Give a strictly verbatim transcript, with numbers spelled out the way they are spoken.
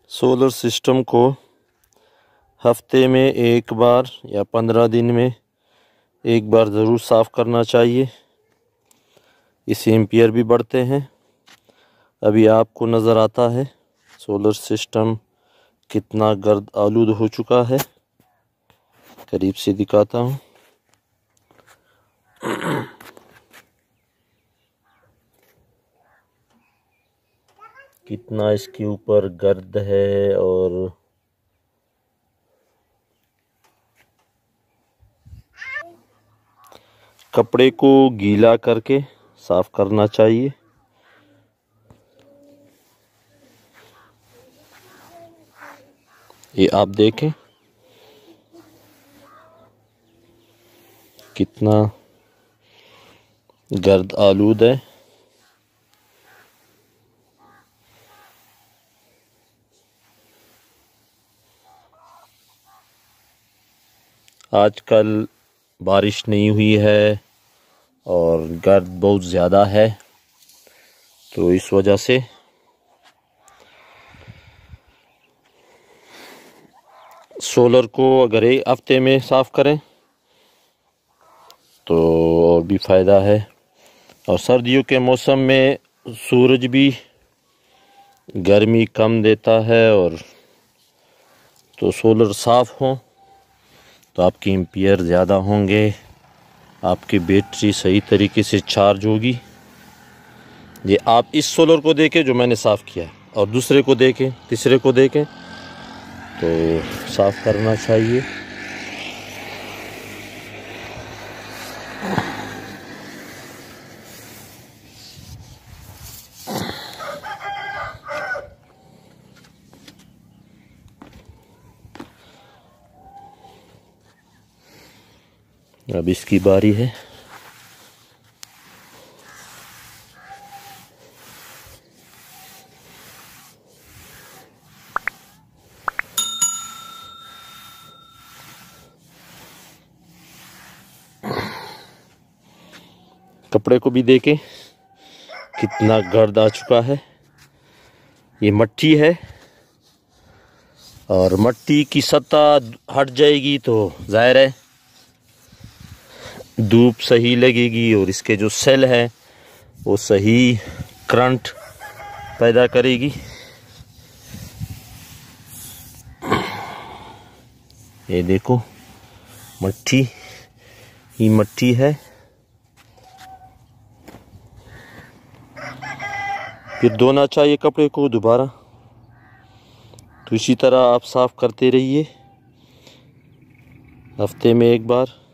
Solar system को हफ्ते में एक बार या पंद्रह दिन में एक बार ज़रूर साफ़ करना चाहिए। इससे एम्पियर भी बढ़ते हैं। अभी आपको नज़र आता है सोलर सिस्टम कितना गर्द आलूद हो चुका है। करीब से दिखाता हूँ। कितना इसके ऊपर गर्द है और कपड़े को गीला करके साफ करना चाहिए। ये आप देखें कितना गर्द आलूद है। आजकल बारिश नहीं हुई है और गर्द बहुत ज़्यादा है, तो इस वजह से सोलर को अगर एक हफ्ते में साफ़ करें तो और भी फ़ायदा है। और सर्दियों के मौसम में सूरज भी गर्मी कम देता है, और तो सोलर साफ़ हो तो आपकी एम्पियर ज़्यादा होंगे, आपकी बैटरी सही तरीके से चार्ज होगी। ये आप इस सोलर को देखें जो मैंने साफ़ किया है, और दूसरे को देखें, तीसरे को देखें, तो साफ़ करना चाहिए। अब इसकी बारी है। कपड़े को भी देखें कितना गर्द आ चुका है। ये मट्टी है, और मट्टी की सतह हट जाएगी तो जाहिर है धूप सही लगेगी, और इसके जो सेल है वो सही करंट पैदा करेगी। ये देखो मट्टी ही मट्टी है। फिर धोना चाहिए कपड़े को दोबारा। तो इसी तरह आप साफ करते रहिए हफ्ते में एक बार।